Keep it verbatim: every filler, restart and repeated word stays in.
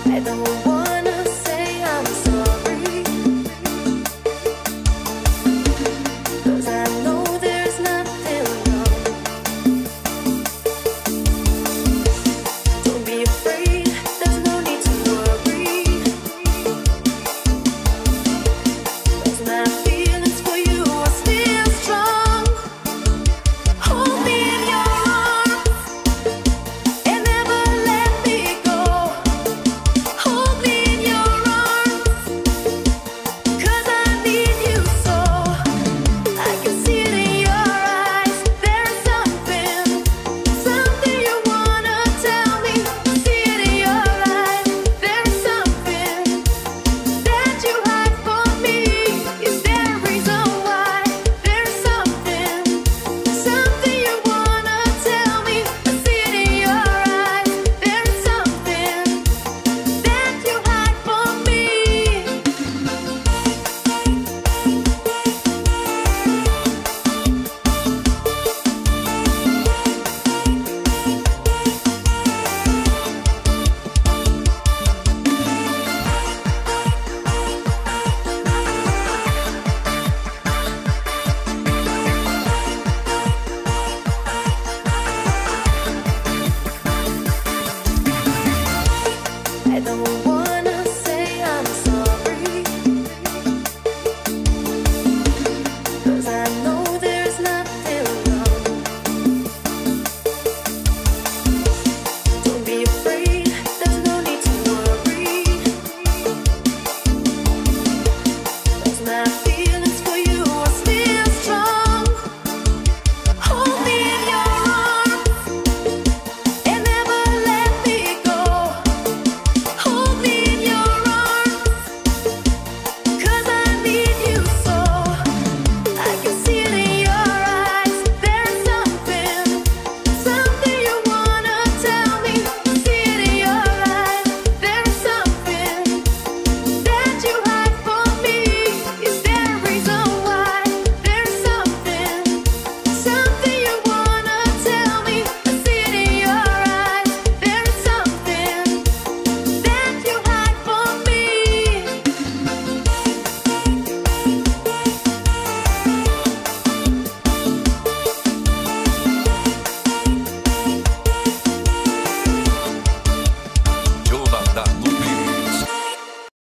I don't wanna say I'm sorry, 'cause I know there's nothing wrong. Don't be afraid, there's no need to worry, 'cause my feelings for you are still strong. Hold me in your arms and never let me go. Hold me in your arms, 'cause I need you so. I can see it in your eyes, there's something, something you wanna tell me. See it in your eyes, there's something that you hide from me. Is there a reason why? There's something, something you wanna tell me. I see it in your eyes, there's something that you hide from me. I don't